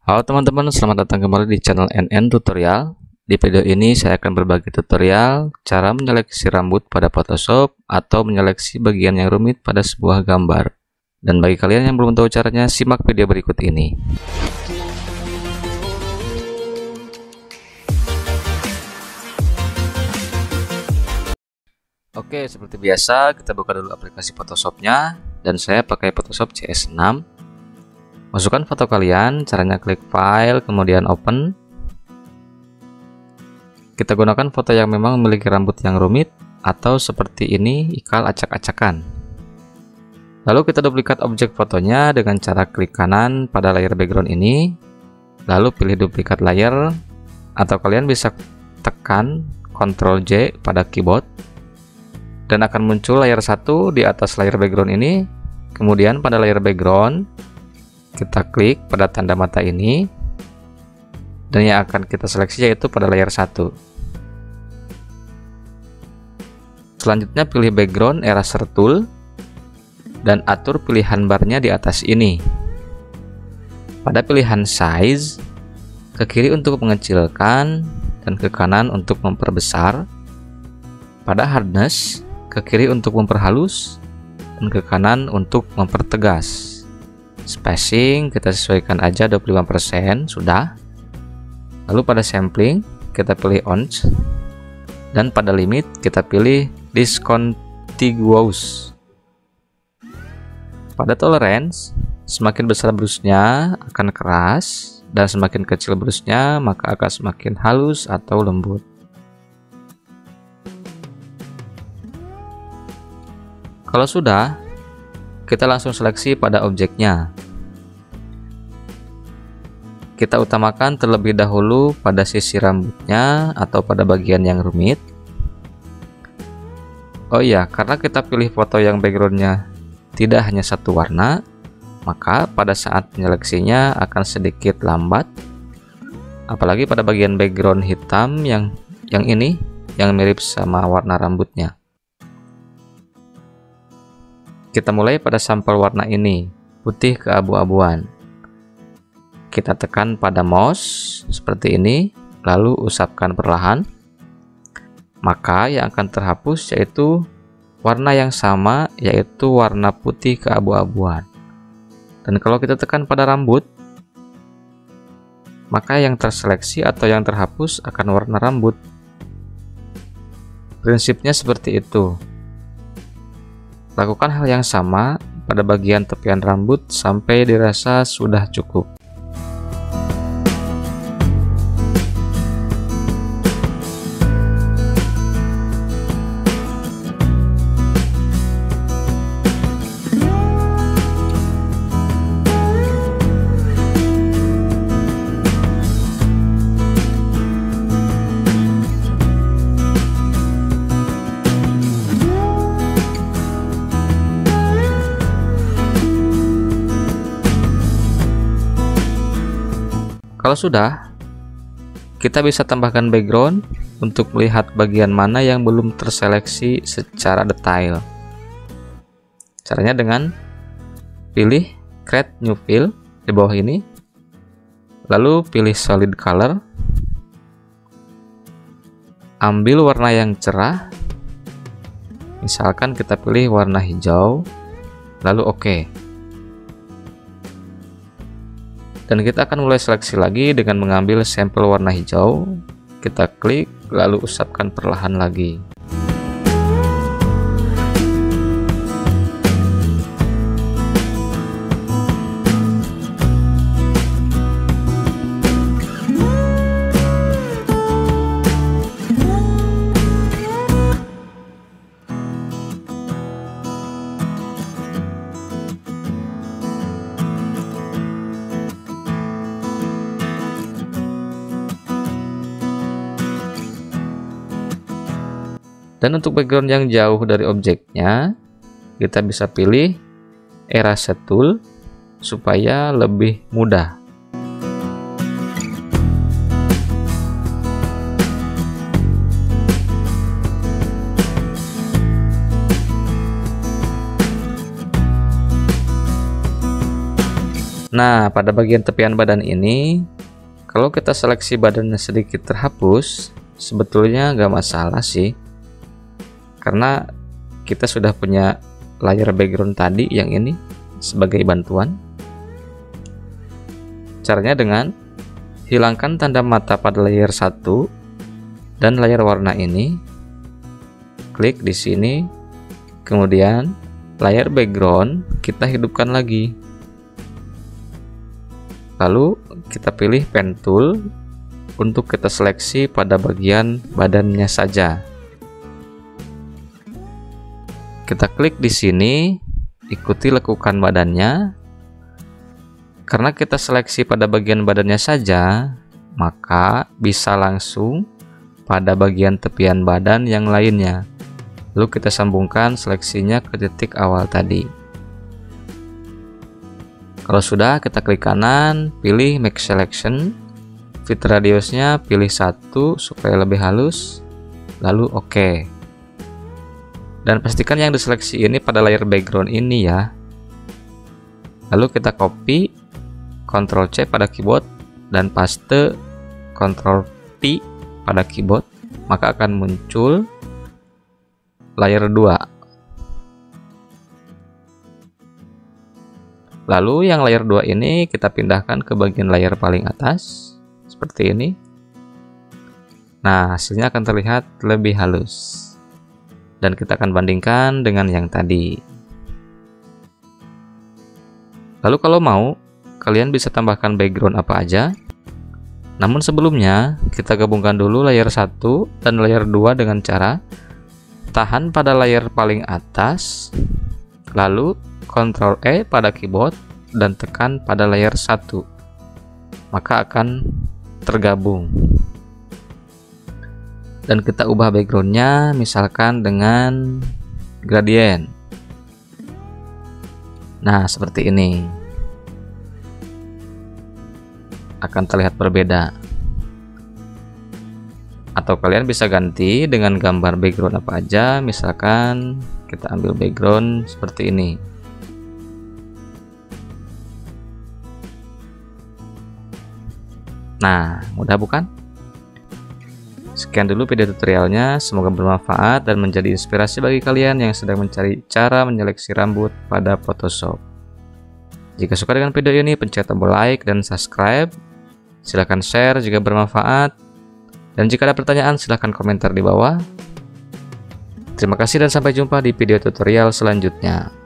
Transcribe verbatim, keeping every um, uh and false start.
Halo teman-teman, selamat datang kembali di channel N N Tutorial. Di video ini saya akan berbagi tutorial cara menyeleksi rambut pada Photoshop atau menyeleksi bagian yang rumit pada sebuah gambar. Dan bagi kalian yang belum tahu caranya, simak video berikut ini. Oke, seperti biasa kita buka dulu aplikasi Photoshopnya, dan saya pakai Photoshop C S enam. Masukkan foto kalian, caranya klik file, kemudian open. Kita gunakan foto yang memang memiliki rambut yang rumit, atau seperti ini, ikal acak-acakan. Lalu kita duplikat objek fotonya dengan cara klik kanan pada layer background ini, lalu pilih duplikat layer, atau kalian bisa tekan control J pada keyboard, dan akan muncul layer satu di atas layer background ini. Kemudian pada layer background kita klik pada tanda mata ini, dan yang akan kita seleksi yaitu pada layer satu. Selanjutnya pilih background eraser tool dan atur pilihan barnya di atas ini. Pada pilihan size, ke kiri untuk mengecilkan dan ke kanan untuk memperbesar. Pada hardness, ke kiri untuk memperhalus dan ke kanan untuk mempertegas. Spacing kita sesuaikan aja dua puluh lima persen, sudah. Lalu pada sampling kita pilih on, dan pada limit kita pilih discontinuous. Pada tolerance, semakin besar brushnya akan keras, dan semakin kecil brushnya maka akan semakin halus atau lembut. Kalau sudah, kita langsung seleksi pada objeknya. Kita utamakan terlebih dahulu pada sisi rambutnya atau pada bagian yang rumit. Oh iya, karena kita pilih foto yang backgroundnya tidak hanya satu warna, maka pada saat menyeleksinya akan sedikit lambat. Apalagi pada bagian background hitam yang yang ini, yang mirip sama warna rambutnya. Kita mulai pada sampel warna ini, putih keabu-abuan. Kita tekan pada mouse seperti ini, lalu usapkan perlahan. Maka yang akan terhapus yaitu warna yang sama, yaitu warna putih keabu-abuan. Dan kalau kita tekan pada rambut, maka yang terseleksi atau yang terhapus akan warna rambut. Prinsipnya seperti itu. Lakukan hal yang sama pada bagian tepian rambut sampai dirasa sudah cukup. Kalau sudah, kita bisa tambahkan background untuk melihat bagian mana yang belum terseleksi secara detail. Caranya dengan pilih create new fill di bawah ini, lalu pilih solid color, ambil warna yang cerah, misalkan kita pilih warna hijau, lalu oke. Dan kita akan mulai seleksi lagi dengan mengambil sampel warna hijau. Kita klik, lalu usapkan perlahan lagi. Dan untuk background yang jauh dari objeknya, kita bisa pilih erase tool supaya lebih mudah. Nah, pada bagian tepian badan ini, kalau kita seleksi badannya sedikit terhapus, sebetulnya nggak masalah sih, karena kita sudah punya layar background tadi yang ini sebagai bantuan. Caranya dengan hilangkan tanda mata pada layer satu dan layar warna ini, klik di sini, kemudian layar background kita hidupkan lagi. Lalu kita pilih pen tool untuk kita seleksi pada bagian badannya saja. Kita klik di sini, ikuti lekukan badannya. Karena kita seleksi pada bagian badannya saja, maka bisa langsung pada bagian tepian badan yang lainnya. Lalu kita sambungkan seleksinya ke titik awal tadi. Kalau sudah, kita klik kanan, pilih make selection, fit radiusnya pilih satu supaya lebih halus, lalu oke. Dan pastikan yang diseleksi ini pada layar background ini ya. Lalu kita copy, Ctrl C pada keyboard, dan paste Ctrl P pada keyboard, maka akan muncul layar dua. Lalu yang layar dua ini kita pindahkan ke bagian layar paling atas seperti ini. Nah, hasilnya akan terlihat lebih halus. Dan kita akan bandingkan dengan yang tadi. Lalu kalau mau, kalian bisa tambahkan background apa aja. Namun sebelumnya, kita gabungkan dulu layar satu dan layar dua dengan cara tahan pada layar paling atas, lalu Ctrl E pada keyboard dan tekan pada layar satu. Maka akan tergabung. Dan kita ubah backgroundnya misalkan dengan gradient. Nah, seperti ini. Akan terlihat berbeda. Atau kalian bisa ganti dengan gambar background apa aja, misalkan kita ambil background seperti ini. Nah, mudah bukan? Sekian dulu video tutorialnya, semoga bermanfaat dan menjadi inspirasi bagi kalian yang sedang mencari cara menyeleksi rambut pada Photoshop. Jika suka dengan video ini, pencet tombol like dan subscribe. Silahkan share jika bermanfaat. Dan jika ada pertanyaan, silahkan komentar di bawah. Terima kasih dan sampai jumpa di video tutorial selanjutnya.